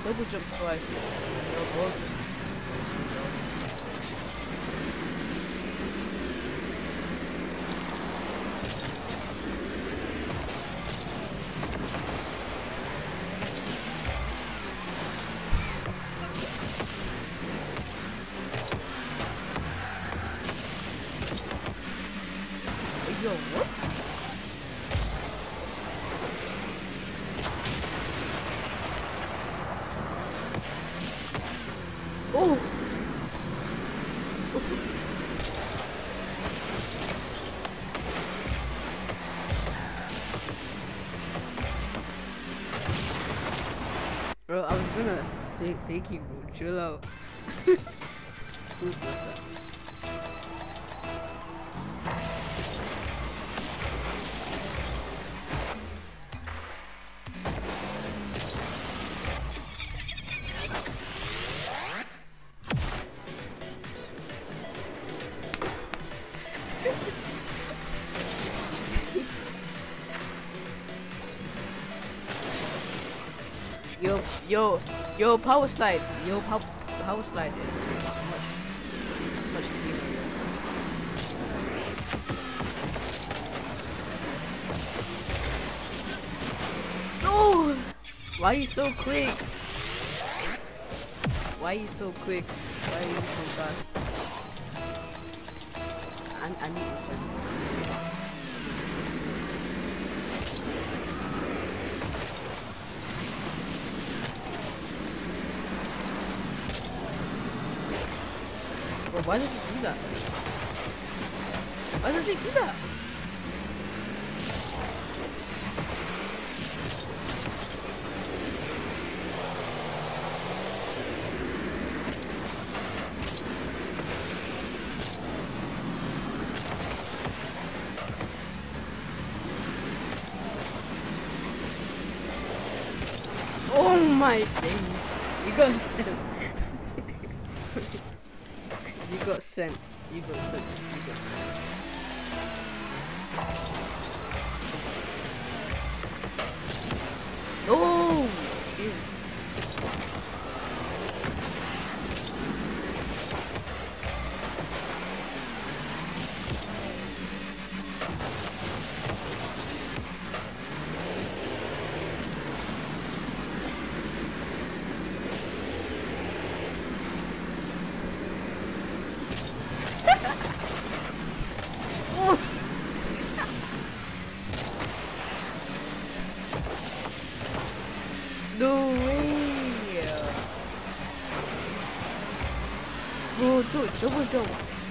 double jump twice. No bogus. Yo, what? Oh! Bro, I was gonna fake you, bro. Chill out. Yo, power slide. Yo, power slide is much cleaner. No! Why are you so quick? Why are you so quick? Why are you so fast? I need your friend. Bro, why does he do that? Why does he do that? Oh my days! You got sent. You got sent. You got sent. You got sent. Oh! Shit. No way! Bro, dude, double jump.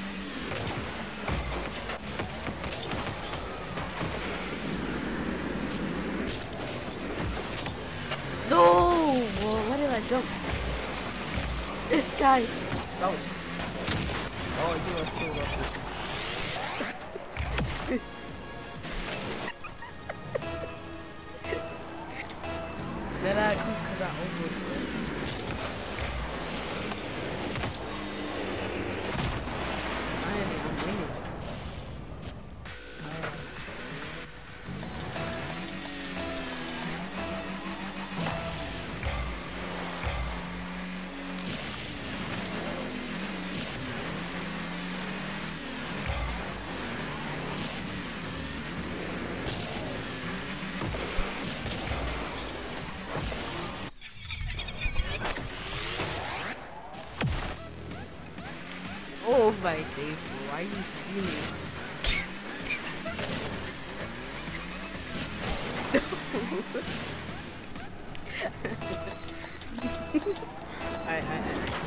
No! Whoa, why did I jump? This guy! That was... Oh, you are so lucky. Then I come because I almost went. Finally, I'm winning. Oh my days, bro. Why are you stealing? Alright.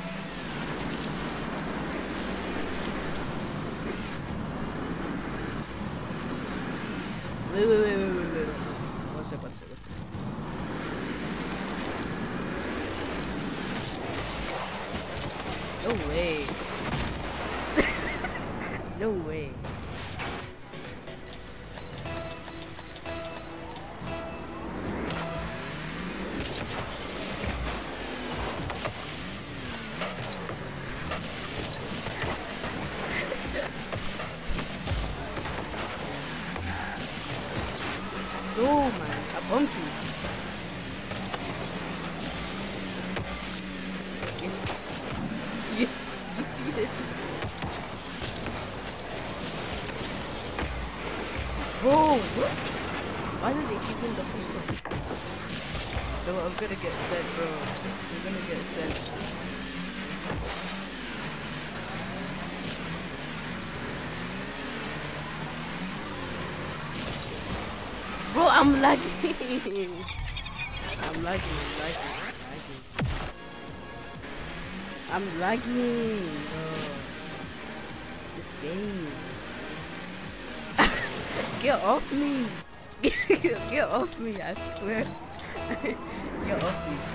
Wait. One second. No way. No way. No man, I bumped you. Bro, what? Why did they keep in the first one? No, I'm gonna get sent, bro. I'm gonna get sent. Bro, I'm lagging. I'm lagging. I'm lagging, bro. This game. Get off me. Get off me, I swear. Get off me.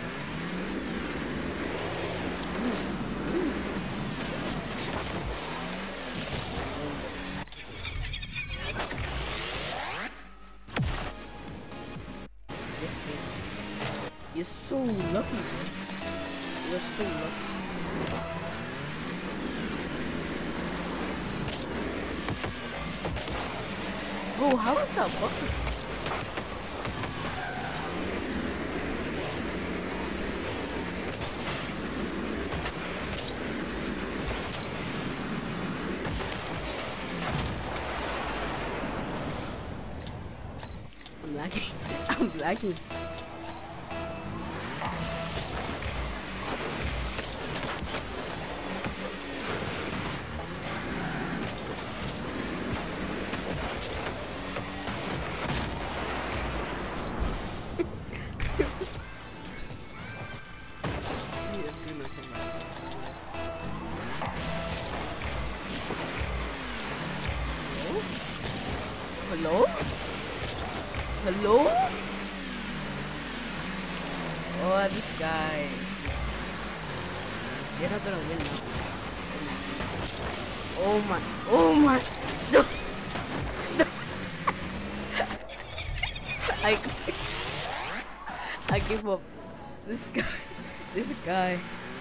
You're so lucky, bro. You're so lucky. Bro, how is that possible? I'm lagging. I'm lagging. Hello? Hello? Oh, this guy. You're not gonna win now. Oh my. Oh my. No. No. I give up. This guy. This guy.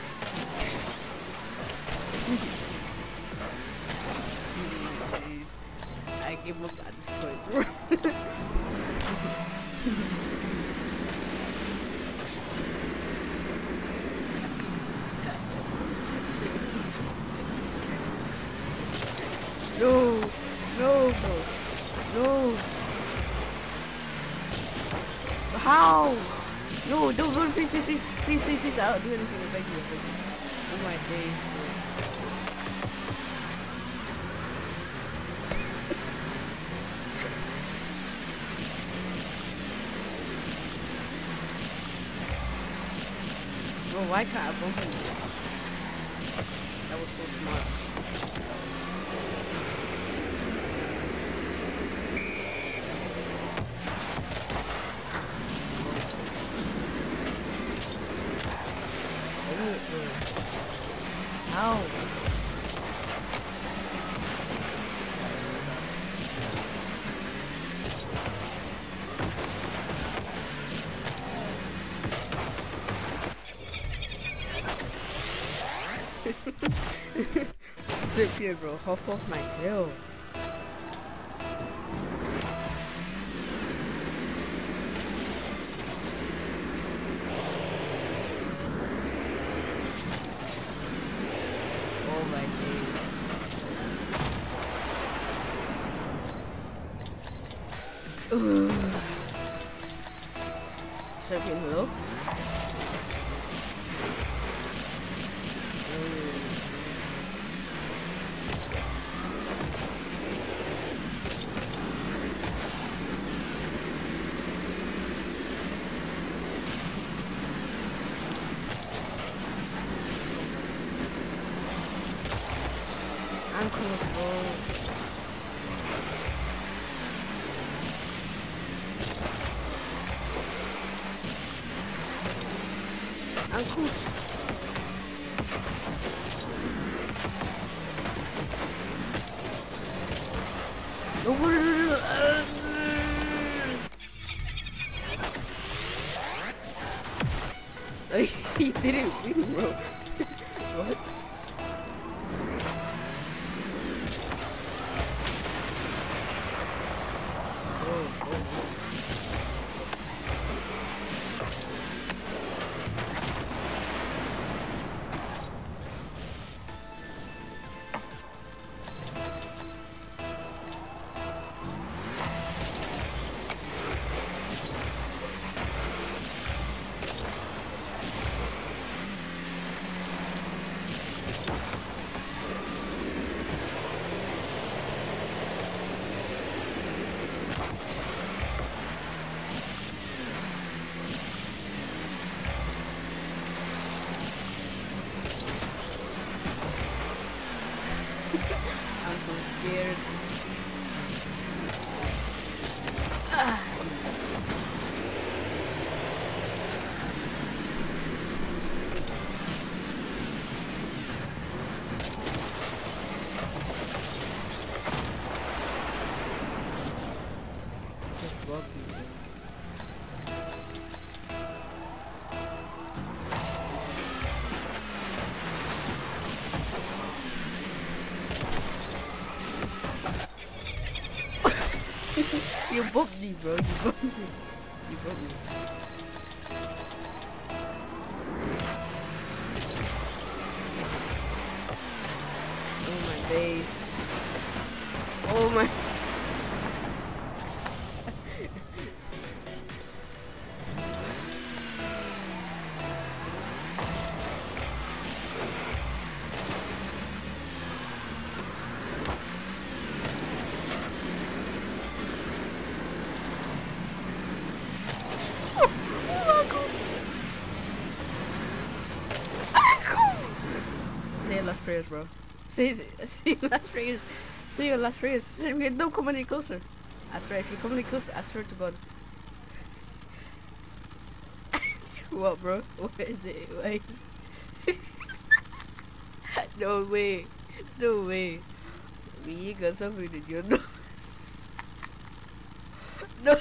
I give up at this point. No, no, no. How? No, don't, please, I'll do anything to beg you. Oh my days. Bro, why can't I bump him? That was so smart. How? Sit here, bro. Hop off my tail. Oh my days. Champion, hello? I'm comfortable. I'm cool. He didn't win, bro. What? up, people. You bumped me, bro. You bumped me. You bumped me. Oh my base. Oh my. Say your last prayers, bro. Say your last prayers. Say your last prayers. Don't come any closer. I swear, if you come any closer, I swear to God. What, bro? What is it? Wait. No way. No way. You got something in your nose. No.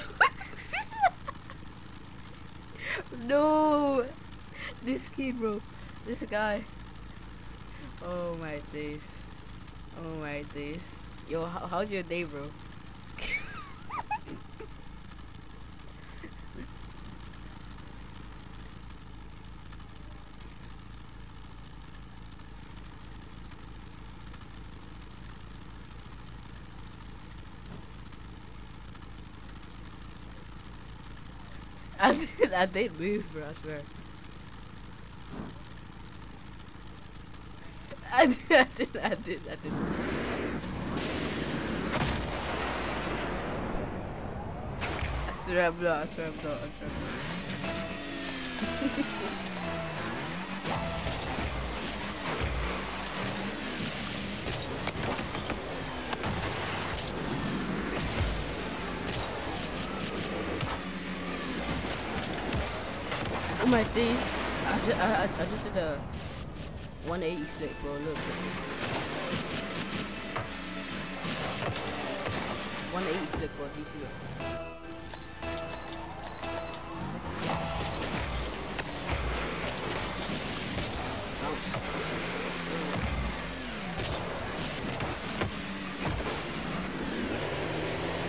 No. This kid, bro. This guy. Oh my days. Oh my days. Yo, how's your day, bro? I did move, bro, I swear. I did. I swear I'm not. Oh my days. I just did a 180 flip, bro. Look. 180 flip, bro. Do you see it?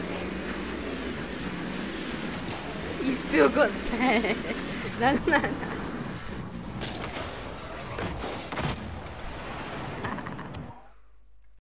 You still got 10. Nah.